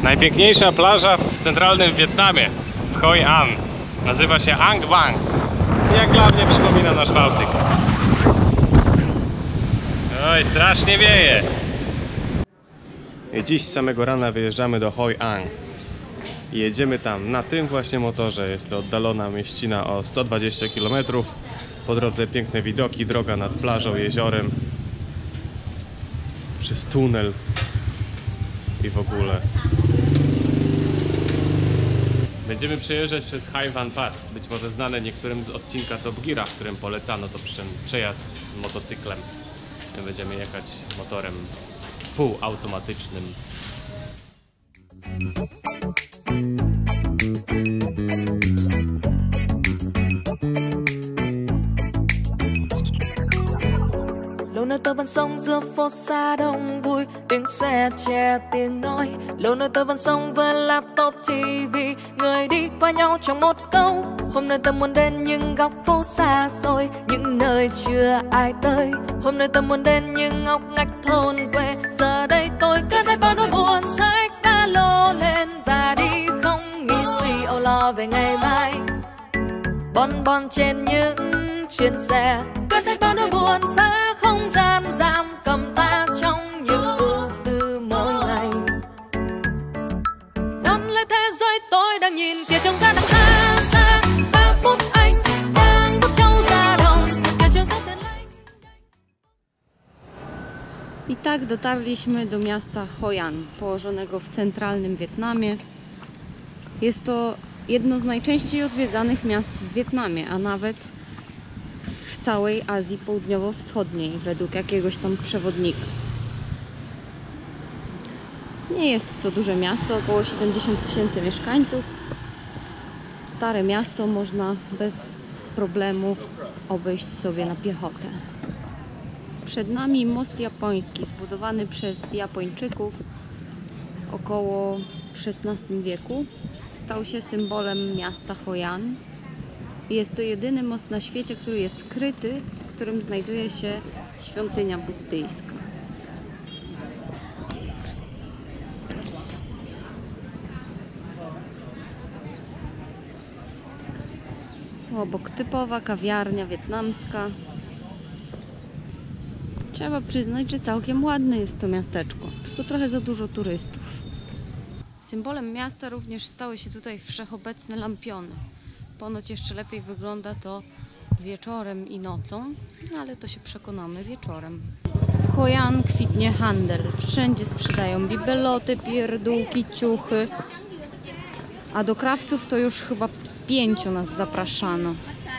Najpiękniejsza plaża w centralnym Wietnamie, w Hoi An. Nazywa się Ang Bang. Jak dla mnie przypomina nasz Bałtyk. Oj, strasznie wieje. I dziś z samego rana wyjeżdżamy do Hoi An. I jedziemy tam na tym właśnie motorze. Jest to oddalona mieścina o 120 km. Po drodze piękne widoki, droga nad plażą, jeziorem, przez tunel i w ogóle. Będziemy przejeżdżać przez Hai Van Pass, być może znane niektórym z odcinka Top Geara, w którym polecano to przejazd motocyklem. My będziemy jechać motorem półautomatycznym. Lâu nơi tôi vẫn sống giữa phố xa đông vui, tiếng xe che tiếng nói. Lâu nơi tôi vẫn sống với laptop TV, người đi qua nhau trong một câu. Hôm nay tôi muốn đến những góc phố xa xôi, những nơi chưa ai tới. Hôm nay tôi muốn đến những ngóc ngách thôn quê. Giờ đây tôi cất hết bao nỗi buồn, xách ba lô lên và đi, không nghĩ suy âu lo về ngày mai. Bon bon trên những chuyến xe, cất hết bao nỗi buồn, phá không gian giam cầm ta trong những ưu tư mỗi ngày. Nắm lấy thế giới tôi đang nhìn kia trông ra đằng xa xa. Ba phút anh đang dắt trâu ra đồng, kia trông rất đen lạnh. I tak dotarliśmy do miasta Hoi An, położonego w centralnym Wietnamie. Jest to jedno z najczęściej odwiedzanych miast w Wietnamie, a nawet w całej Azji Południowo-Wschodniej, według jakiegoś tam przewodnika. Nie jest to duże miasto, około 70 000 mieszkańców. Stare miasto można bez problemu obejść sobie na piechotę. Przed nami most japoński, zbudowany przez Japończyków około XVI wieku. Stał się symbolem miasta Hoi An. Jest to jedyny most na świecie, który jest kryty, w którym znajduje się świątynia buddyjska. Obok typowa kawiarnia wietnamska. Trzeba przyznać, że całkiem ładne jest to miasteczko, tylko trochę za dużo turystów. Symbolem miasta również stały się tutaj wszechobecne lampiony. Ponoć jeszcze lepiej wygląda to wieczorem i nocą, ale to się przekonamy wieczorem. W Hoi An kwitnie handel. Wszędzie sprzedają bibeloty, pierdółki, ciuchy. A do krawców to już chyba z 5 nas zapraszano.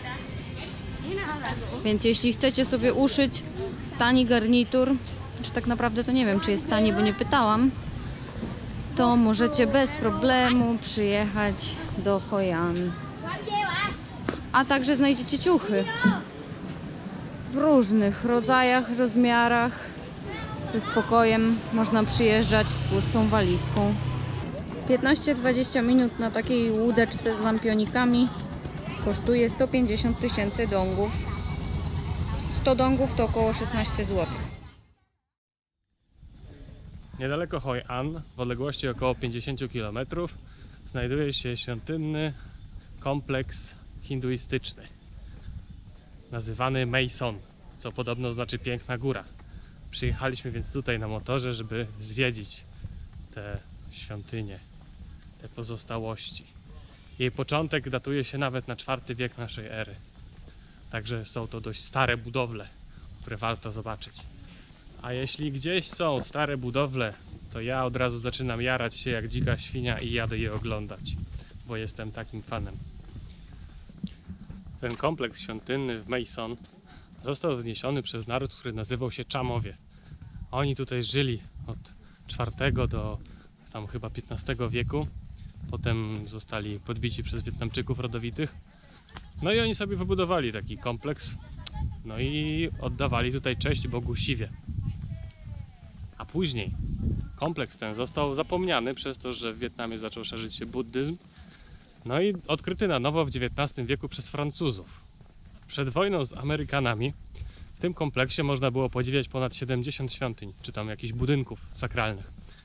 Więc jeśli chcecie sobie uszyć tani garnitur, czy tak naprawdę to nie wiem, czy jest tani, bo nie pytałam, to możecie bez problemu przyjechać do Hoi An. A także znajdziecie ciuchy w różnych rodzajach, rozmiarach. Ze spokojem można przyjeżdżać z pustą walizką. 15-20 minut na takiej łódeczce z lampionikami kosztuje 150 000 dongów. 100 dongów to około 16 zł. Niedaleko Hoi An, w odległości około 50 km, znajduje się świątynny kompleks hinduistyczny, nazywany Mae Son, co podobno znaczy piękna góra. Przyjechaliśmy więc tutaj na motorze, żeby zwiedzić te świątynie, te pozostałości. Jej początek datuje się nawet na IV wiek naszej ery. Także są to dość stare budowle, które warto zobaczyć. A jeśli gdzieś są stare budowle, to ja od razu zaczynam jarać się jak dzika świnia i jadę je oglądać, bo jestem takim fanem. Ten kompleks świątynny w Mae Son został wzniesiony przez naród, który nazywał się Chamowie. Oni tutaj żyli od IV do tam chyba XV wieku. Potem zostali podbici przez Wietnamczyków rodowitych. No i oni sobie wybudowali taki kompleks. No i oddawali tutaj cześć Bogu Siwie. A później kompleks ten został zapomniany przez to, że w Wietnamie zaczął szerzyć się buddyzm. No i odkryty na nowo w XIX wieku przez Francuzów. Przed wojną z Amerykanami w tym kompleksie można było podziwiać ponad 70 świątyń, czy tam jakichś budynków sakralnych.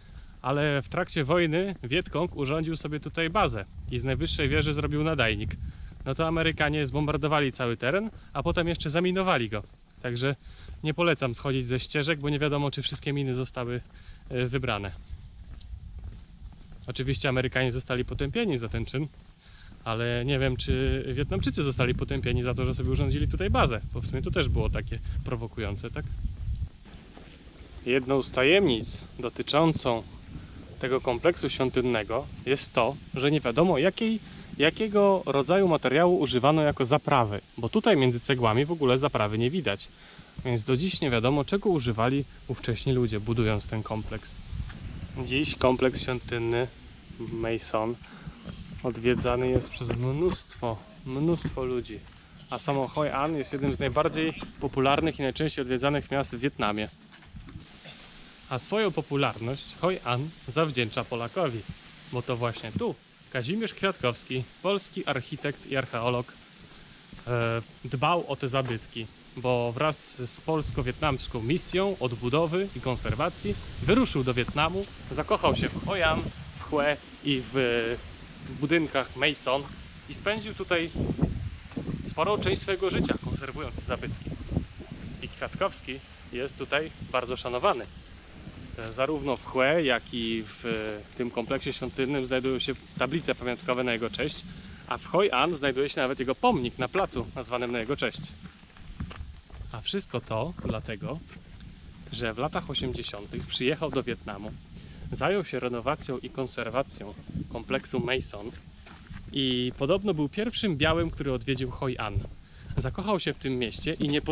ale w trakcie wojny Wietkong urządził sobie tutaj bazę i z najwyższej wieży zrobił nadajnik. No to Amerykanie zbombardowali cały teren, a potem jeszcze zaminowali go. Także nie polecam schodzić ze ścieżek, bo nie wiadomo, czy wszystkie miny zostały wybrane. Oczywiście Amerykanie zostali potępieni za ten czyn, ale nie wiem, czy Wietnamczycy zostali potępieni za to, że sobie urządzili tutaj bazę, bo w sumie to też było takie prowokujące, tak? Jedną z tajemnic dotyczącą tego kompleksu świątynnego jest to, że nie wiadomo jakiego rodzaju materiału używano jako zaprawy, bo tutaj między cegłami w ogóle zaprawy nie widać, więc do dziś nie wiadomo, czego używali ówcześni ludzie, budując ten kompleks. Dziś kompleks świątynny Mason odwiedzany jest przez mnóstwo ludzi, a samo Hoi An jest jednym z najbardziej popularnych i najczęściej odwiedzanych miast w Wietnamie. A swoją popularność Hoi An zawdzięcza Polakowi, bo to właśnie tu Kazimierz Kwiatkowski, polski architekt i archeolog, dbał o te zabytki, bo wraz z polsko-wietnamską misją odbudowy i konserwacji wyruszył do Wietnamu, zakochał się w Hoi An, w Hue i w budynkach Mason i spędził tutaj sporą część swojego życia konserwując te zabytki. I Kwiatkowski jest tutaj bardzo szanowany. Zarówno w Hue, jak i w tym kompleksie świątynnym znajdują się tablice pamiątkowe na jego cześć, a w Hoi An znajduje się nawet jego pomnik na placu nazwanym na jego cześć. A wszystko to dlatego, że w latach 80. przyjechał do Wietnamu, zajął się renowacją i konserwacją kompleksu Mason i podobno był pierwszym białym, który odwiedził Hoi An. Zakochał się w tym mieście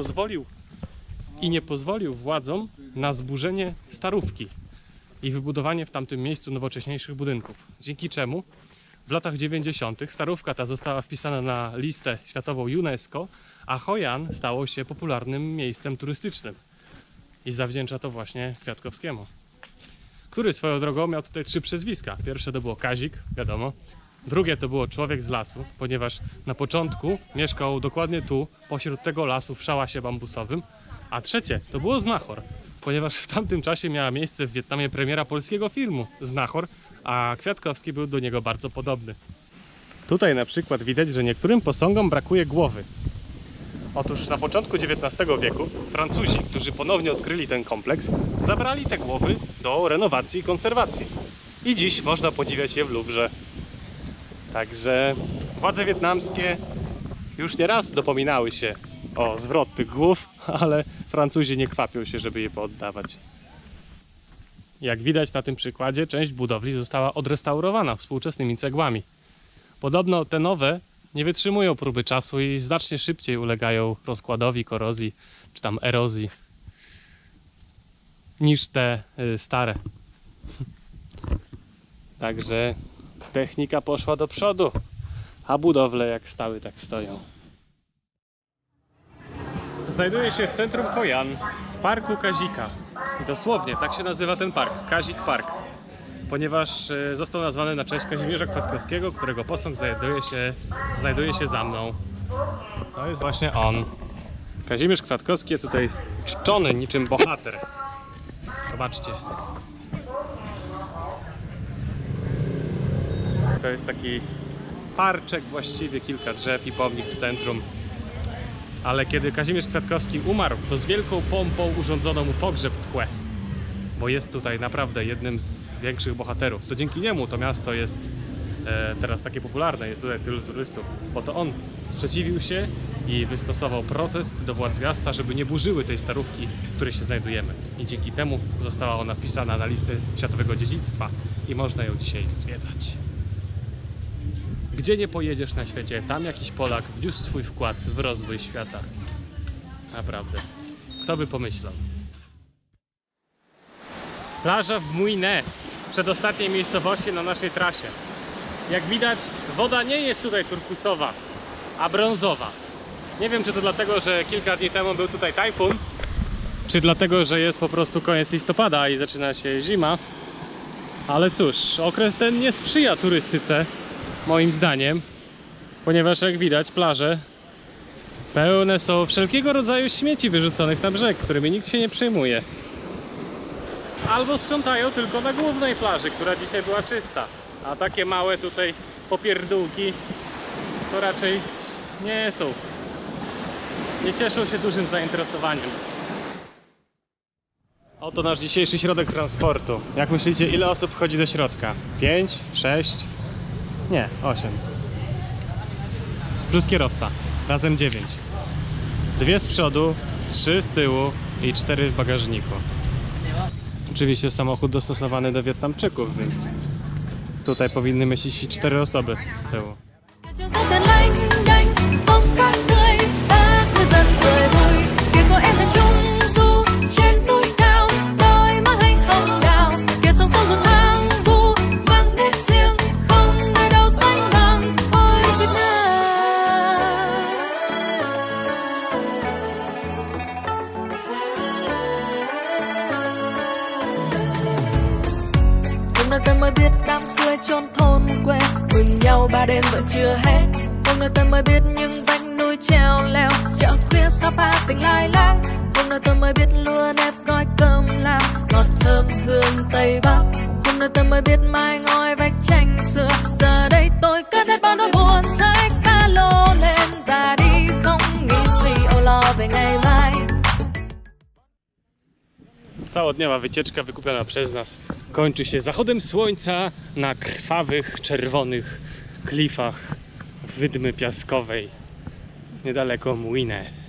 i nie pozwolił władzom na zburzenie starówki i wybudowanie w tamtym miejscu nowocześniejszych budynków. Dzięki czemu w latach 90. starówka ta została wpisana na listę światową UNESCO, a Hoi An stało się popularnym miejscem turystycznym. I zawdzięcza to właśnie Kwiatkowskiemu, który swoją drogą miał tutaj 3 przezwiska. Pierwsze to było Kazik, wiadomo. Drugie to było Człowiek z lasu, ponieważ na początku mieszkał dokładnie tu, pośród tego lasu w szałasie bambusowym. A trzecie to było Znachor, ponieważ w tamtym czasie miała miejsce w Wietnamie premiera polskiego filmu Znachor, a Kwiatkowski był do niego bardzo podobny. Tutaj na przykład widać, że niektórym posągom brakuje głowy. Otóż na początku XIX wieku Francuzi, którzy ponownie odkryli ten kompleks, zabrali te głowy do renowacji i konserwacji. I dziś można podziwiać je w Luwrze. Także władze wietnamskie już nie raz dopominały się o zwrot tych głów, ale Francuzi nie kwapią się, żeby je pooddawać. Jak widać na tym przykładzie, część budowli została odrestaurowana współczesnymi cegłami. Podobno te nowe nie wytrzymują próby czasu i znacznie szybciej ulegają rozkładowi, korozji czy tam erozji niż te stare. Także technika poszła do przodu, a budowle jak stały, tak stoją. Znajduję się w centrum Hoi An, w parku Kazika. I dosłownie tak się nazywa ten park, Kazik Park, ponieważ został nazwany na cześć Kazimierza Kwiatkowskiego, którego posąg znajduje się za mną. To jest właśnie on. Kazimierz Kwiatkowski jest tutaj czczony niczym bohater. Zobaczcie. To jest taki parczek, właściwie kilka drzew i pomnik w centrum. Ale kiedy Kazimierz Kwiatkowski umarł, to z wielką pompą urządzono mu pogrzeb w Hue, bo jest tutaj naprawdę jednym z większych bohaterów. To dzięki niemu to miasto jest teraz takie popularne, jest tutaj tylu turystów, bo to on sprzeciwił się i wystosował protest do władz miasta, żeby nie burzyły tej starówki, w której się znajdujemy. I dzięki temu została ona wpisana na listę światowego dziedzictwa i można ją dzisiaj zwiedzać. Gdzie nie pojedziesz na świecie, tam jakiś Polak wniósł swój wkład w rozwój świata. Naprawdę. Kto by pomyślał? Plaża w Mui Ne, przedostatniej miejscowości na naszej trasie. Jak widać, woda nie jest tutaj turkusowa, a brązowa. Nie wiem, czy to dlatego, że kilka dni temu był tutaj tajfun, czy dlatego, że jest po prostu koniec listopada i zaczyna się zima. Ale cóż, okres ten nie sprzyja turystyce, moim zdaniem, ponieważ jak widać plaże pełne są wszelkiego rodzaju śmieci wyrzuconych na brzeg, którymi nikt się nie przejmuje. albo sprzątają tylko na głównej plaży, która dzisiaj była czysta. A takie małe tutaj popierdółki to raczej nie cieszą się dużym zainteresowaniem. Oto nasz dzisiejszy środek transportu. Jak myślicie, ile osób wchodzi do środka? 5? 6? Nie, 8. Plus kierowca. Razem 9. 2 z przodu, 3 z tyłu i 4 w bagażniku. Oczywiście samochód dostosowany do Wietnamczyków, więc tutaj powinny mieścić się 4 osoby z tyłu. Tôi mới biết đám cưới chốn thôn quê mừng nhau 3 đêm vẫn chưa hết. Hôm nay tôi mới biết những vách núi treo leo chợ khuya Sapa tình lai lang. Hôm nay tôi mới biết lúa nếp gói cơm lam ngọt thơm hương Tây Bắc. Hôm nay tôi mới biết mai ngói vách tranh xưa. Giờ đây tôi cất hết bao nỗi buồn xách ba lô lên và đi không nghĩ suy âu lo về ngày mai. Całodniowa wycieczka wykupiona przez nas kończy się zachodem słońca na krwawych, czerwonych klifach Wydmy Piaskowej niedaleko Muine.